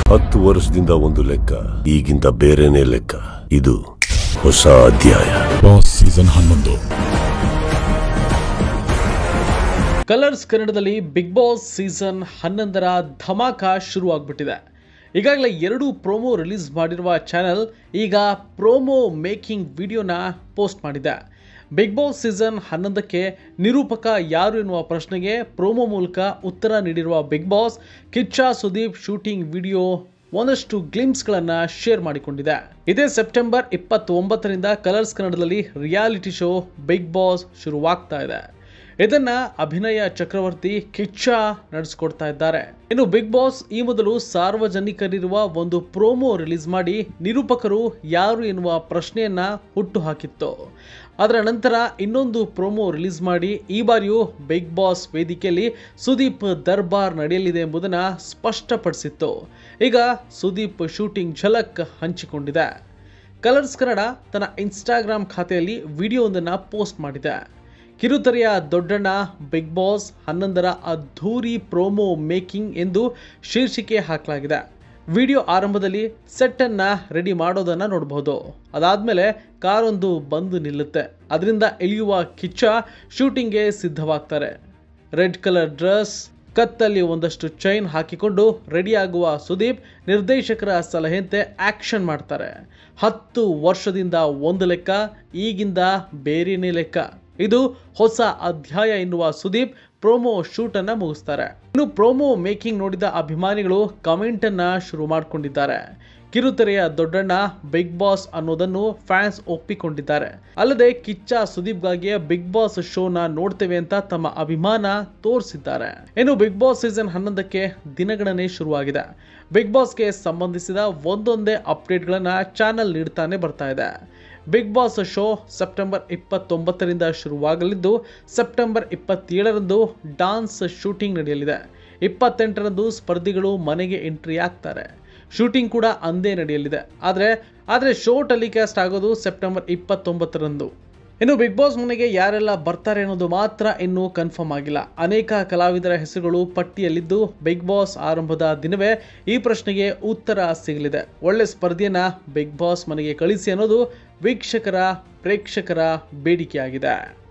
10 ವರ್ಷದಿಂದ ಒಂದು ಲೆಕ್ಕ, ಈಗಿಂತ ಬೇರೆನೇ ಲೆಕ್ಕ. ಇದು ಹೊಸ ಅಧ್ಯಾಯ. Boss season 11. ಕಲರ್ಸ್ ಕನ್ನಡದಲ್ಲಿ ಬಿಗ್ ಬಾಸ್ ಸೀಸನ್ 11ರ ಧಮಾಕ ಶುರುವಾಗ್ಬಿಟ್ಟಿದೆ. ಈಗಾಗಲೇ 2 ಪ್ರೋಮೋ ರಿಲೀಸ್ ಮಾಡಿರುವ ಚಾನೆಲ್ ಈಗ ಪ್ರೋಮೋ ಮೇಕಿಂಗ್ ವಿಡಿಯೋನ ಪೋಸ್ಟ್ ಮಾಡಿದೆ. ಬಿಗ್ ಬಾಸ್ ಸೀಸನ್ 11ಕ್ಕೆ ನಿರೂಪಕ ಯಾರು ಎನ್ನುವ ಪ್ರಶ್ನೆಗೆ ಪ್ರೋಮೋ ಮೂಲಕ ಉತ್ತರ ನೀಡಿರುವ Bigg Boss, Kichcha Sudeep shooting video ಒಂದಷ್ಟು ಗ್ಲಿಮ್ಸ್ಗಳನ್ನು ಶೇರ್ ಮಾಡಿಕೊಂಡಿದೆ. ಇದೇ ಸೆಪ್ಟೆಂಬರ್ 29ರಿಂದ ಕಲರ್ಸ್ ಕನ್ನಡದಲ್ಲಿ ರಿಯಾಲಿಟಿ ಶೋ ಬಿಗ್ ಬಾಸ್ ಶುರುವಾಗ್ತಾ ಇದೆ. ಇದನ್ನ ಅಭಿನಯ ಚಕ್ರವರ್ತಿ ಕಿಚ್ಚ ನಡೆಸಿಕೊಡ್ತಾ ಇದ್ದಾರೆ. ಇನ್ನು ಬಿಗ್ ಬಾಸ್ ಈ ಮೊದಲು ಸಾರ್ವಜನಿಕರಿರುವ ಒಂದು ಪ್ರೋಮೋ ರಿಲೀಸ್ ಮಾಡಿ ನಿರೂಪಕರು ಯಾರು ಎನ್ನುವ ಪ್ರಶ್ನೆಯನ್ನ ಹುಟ್ಟು ಹಾಕಿತ್ತು. ಅದರ ನಂತರ ಇನ್ನೊಂದು ಪ್ರೋಮೋ ರಿಲೀಸ್ ಮಾಡಿ ಈ ಬಾರಿಯೂ ಬಿಗ್ ಬಾಸ್ ವೇದಿಕೆಯಲ್ಲಿ ಸುದೀಪ್ ದರ್ಬಾರ್ ನಡೆಯಲಿದೆ ಎಂಬುದನ್ನು ಸ್ಪಷ್ಟಪಡಿಸಿತ್ತು. ಈಗ ಸುದೀಪ್ ಶೂಟಿಂಗ್ ಝಲಕ್ ಹಂಚಿಕೊಂಡಿದೆ. ಕಲರ್ಸ್ ಕನ್ನಡ ತನ್ನ ಇನ್ಸ್ಟಾಗ್ರಾಮ್ ಖಾತೆಯಲ್ಲಿ ವಿಡಿಯೋವೊಂದನ್ನು ಪೋಸ್ಟ್ ಮಾಡಿದೆ. ಕಿರುತೆರೆಯ ದೊಡ್ಡಣ್ಣ ಬಿಗ್ ಬಾಸ್ 11ರ ಅದ್ಧೂರಿ ಪ್ರೋಮೋ ಮೇಕಿಂಗ್ ಎಂದು ಶೀರ್ಷಿಕೆ ಹಾಕಲಾಗಿದೆ. ವಿಡಿಯೋ ಆರಂಭದಲ್ಲಿ ಸೆಟ್ ಅನ್ನ ರೆಡಿ ಮಾಡೋದನ್ನ ನೋಡಬಹುದು. ಅದಾದ್ಮೇಲೆ ಕಾರೊಂದು ಬಂದು ನಿಲ್ಲುತ್ತೆ. ಅದರಿಂದ ಇಳಿಯುವ ಕಿಚ್ಚ ಶೂಟಿಂಗ್ಗೆ ಸಿದ್ಧವಾಗ್ತಾರೆ. ರೆಡ್ ಕಲರ್ ಡ್ರೆಸ್, ಕತ್ತಲ್ಲಿ ಒಂದಷ್ಟು ಚೈನ್ ಹಾಕಿಕೊಂಡು ರೆಡಿಯಾಗುವ ಸುದೀಪ್ ನಿರ್ದೇಶಕರ ಸಲಹೆಯಂತೆ ಆಕ್ಷನ್ ಮಾಡ್ತಾರೆ. 10 ವರ್ಷದಿಂದ ಒಂದು ಲೆಕ್ಕ, ಈಗಿಂದ ಬೇರೆನೇ ಲೆಕ್ಕ. ಇದು ಹೊಸ ಅಧ್ಯಾಯ ಎನ್ನುವ ಸುದೀಪ್ ಪ್ರೋಮೋ ಶೂಟ್ ಅನ್ನ ಮುಗಿಸ್ತಾರೆ. ಇನ್ನು ಪ್ರೋಮೋ ಮೇಕಿಂಗ್ ನೋಡಿದ ಅಭಿಮಾನಿಗಳು ಕಮೆಂಟ್ ಅನ್ನ ಶುರು ಮಾಡಿಕೊಂಡಿದ್ದಾರೆ. ಕಿರುತೆರೆಯ ದೊಡ್ಡಣ್ಣ ಬಿಗ್ ಬಾಸ್ ಅನ್ನೋದನ್ನು ಫ್ಯಾನ್ಸ್ ಒಪ್ಪಿಕೊಂಡಿದ್ದಾರೆ. ಅಲ್ಲದೆ ಕಿಚ್ಚ ಸುದೀಪ್ಗಾಗಿ ಬಿಗ್ ಬಾಸ್ ಶೋನ ನೋಡ್ತೇವೆ ಅಂತ ತಮ್ಮ ಅಭಿಮಾನ ತೋರಿಸಿದ್ದಾರೆ. ಇನ್ನು ಬಿಗ್ ಬಾಸ್ ಸೀಸನ್ 11ಕ್ಕೆ ದಿನಗಣನೆ ಶುರುವಾಗಿದೆ. ಬಿಗ್ ಬಾಸ್ಗೆ ಸಂಬಂಧಿಸಿದ ಒಂದೊಂದೇ ಅಪ್ಡೇಟ್ಗಳನ್ನ ಚಾನೆಲ್ ನೀಡ್ತಾನೆ ಬರ್ತಾ ಇದೆ. ಬಿಗ್ ಬಾಸ್ ಶೋ ಸೆಪ್ಟೆಂಬರ್ 29ರಿಂದ ಶುರುವಾಗಲಿದ್ದು ಸೆಪ್ಟೆಂಬರ್ 27ರಂದು ಡಾನ್ಸ್ ಶೂಟಿಂಗ್ ನಡೆಯಲಿದೆ. 28ರಂದು ಸ್ಪರ್ಧಿಗಳು ಮನೆಗೆ ಎಂಟ್ರಿ ಆಗ್ತಾರೆ. ಶೂಟಿಂಗ್ ಕೂಡ ಅಂದೇ ನಡೆಯಲಿದೆ. ಆದರೆ ಶೋ ಟೆಲಿಕಾಸ್ಟ್ ಆಗೋದು ಸೆಪ್ಟೆಂಬರ್ 29ರಂದು. ಇನ್ನು ಬಿಗ್ ಬಾಸ್ ಮನೆಗೆ ಯಾರೆಲ್ಲ ಬರ್ತಾರೆ ಅನ್ನೋದು ಮಾತ್ರ ಇನ್ನೂ ಕನ್ಫರ್ಮ್ ಆಗಿಲ್ಲ. ಅನೇಕ ಕಲಾವಿದರ ಹೆಸರುಗಳು ಪಟ್ಟಿಯಲ್ಲಿದ್ದು ಬಿಗ್ ಬಾಸ್ ಆರಂಭದ ದಿನವೇ ಈ ಪ್ರಶ್ನೆಗೆ ಉತ್ತರ ಸಿಗಲಿದೆ. ಒಳ್ಳೆ ಸ್ಪರ್ಧೆಯನ್ನ ಬಿಗ್ ಬಾಸ್ ಮನೆಗೆ ಕಳಿಸಿ ಅನ್ನೋದು ಪ್ರೇಕ್ಷಕರ ಬೇಡಿಕೆಯಾಗಿದೆ.